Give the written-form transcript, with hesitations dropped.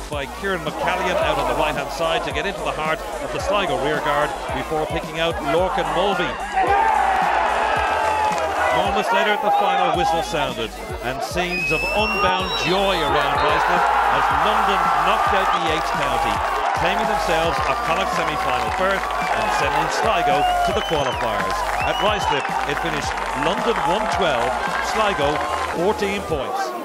by Kieran McCallion out on the right-hand side to get into the heart of the Sligo rearguard before picking out Lorcan Mulvey. Moments later, the final whistle sounded, and scenes of unbound joy around Ruislip as London knocked out the 8th county, claiming themselves a Connacht Semi-Final berth and sending Sligo to the qualifiers. At Ruislip, it finished London 112, Sligo 14 points.